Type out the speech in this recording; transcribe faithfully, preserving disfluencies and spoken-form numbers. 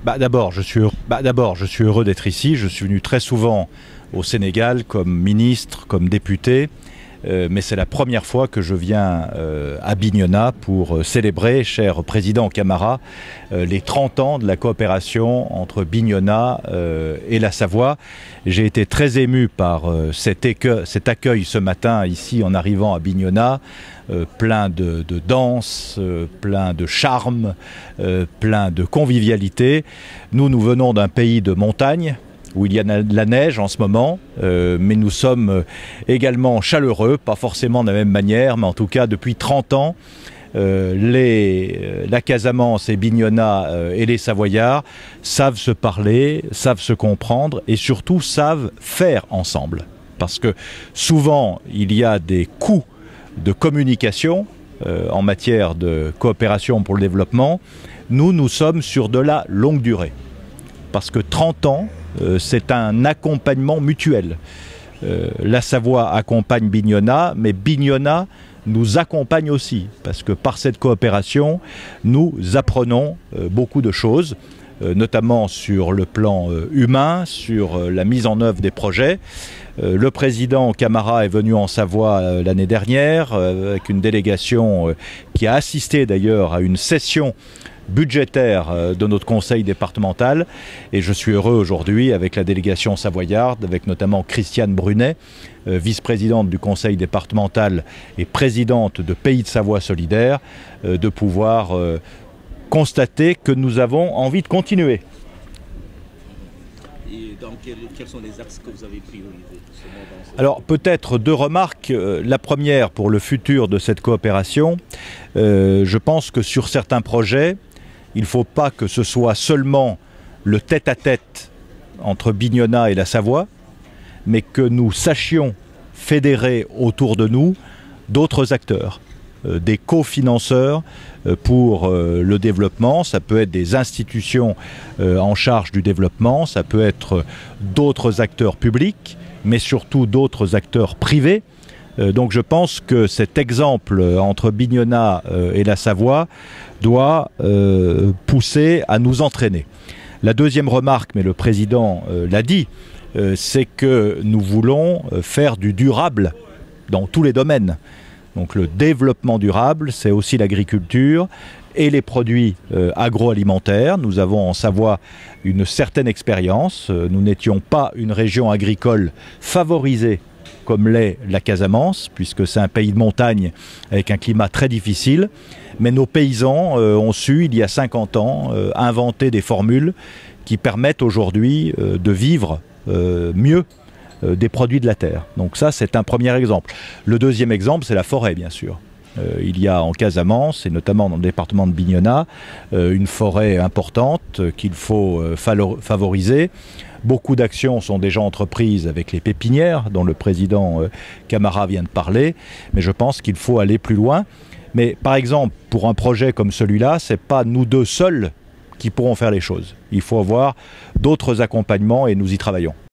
Bah, d'abord, je suis heureux, bah, d'abord, je suis heureux d'être ici. Je suis venu très souvent au Sénégal comme ministre, comme député. Euh, mais c'est la première fois que je viens euh, à Bignona pour euh, célébrer, cher président Camara, euh, les trente ans de la coopération entre Bignona euh, et la Savoie. J'ai été très ému par euh, cet, écueil, cet accueil ce matin ici en arrivant à Bignona, euh, plein de, de danse, euh, plein de charme, euh, plein de convivialité. Nous, nous venons d'un pays de montagne, où il y a de la neige en ce moment, euh, mais nous sommes également chaleureux, pas forcément de la même manière, mais en tout cas depuis trente ans, euh, les, la Casamance et Bignona euh, et les Savoyards savent se parler, savent se comprendre et surtout savent faire ensemble. Parce que souvent, il y a des coûts de communication euh, en matière de coopération pour le développement. Nous, nous sommes sur de la longue durée. Parce que trente ans, euh, c'est un accompagnement mutuel. Euh, la Savoie accompagne Bignona, mais Bignona nous accompagne aussi, parce que par cette coopération, nous apprenons euh, beaucoup de choses, euh, notamment sur le plan euh, humain, sur euh, la mise en œuvre des projets. Euh, le président Camara est venu en Savoie euh, l'année dernière, euh, avec une délégation euh, qui a assisté d'ailleurs à une session budgétaire de notre conseil départemental, et je suis heureux aujourd'hui avec la délégation savoyarde, avec notamment Christiane Brunet, euh, vice-présidente du conseil départemental et présidente de Pays de Savoie Solidaire, euh, de pouvoir euh, constater que nous avons envie de continuer. Et dans quel, quels sont les axes que vous avez priorisés? Alors peut-être deux remarques. La première pour le futur de cette coopération, euh, je pense que sur certains projets, il ne faut pas que ce soit seulement le tête-à-tête entre Bignona et la Savoie, mais que nous sachions fédérer autour de nous d'autres acteurs, euh, des cofinanceurs euh, pour euh, le développement. Ça peut être des institutions euh, en charge du développement, ça peut être d'autres acteurs publics, mais surtout d'autres acteurs privés. Donc je pense que cet exemple entre Bignona et la Savoie doit euh, pousser à nous entraîner. La deuxième remarque, mais le président euh, l'a dit, euh, c'est que nous voulons faire du durable dans tous les domaines. Donc le développement durable, c'est aussi l'agriculture et les produits euh, agroalimentaires. Nous avons en Savoie une certaine expérience. Nous n'étions pas une région agricole favorisée comme l'est la Casamance, puisque c'est un pays de montagne avec un climat très difficile. Mais nos paysans euh, ont su, il y a cinquante ans, euh, inventer des formules qui permettent aujourd'hui euh, de vivre euh, mieux euh, des produits de la terre. Donc ça, c'est un premier exemple. Le deuxième exemple, c'est la forêt, bien sûr. Euh, il y a en Casamance, et notamment dans le département de Bignona, euh, une forêt importante euh, qu'il faut euh, favoriser. Beaucoup d'actions sont déjà entreprises avec les pépinières, dont le président euh, Camara vient de parler, mais je pense qu'il faut aller plus loin. Mais par exemple, pour un projet comme celui-là, ce n'est pas nous deux seuls qui pourront faire les choses. Il faut avoir d'autres accompagnements et nous y travaillons.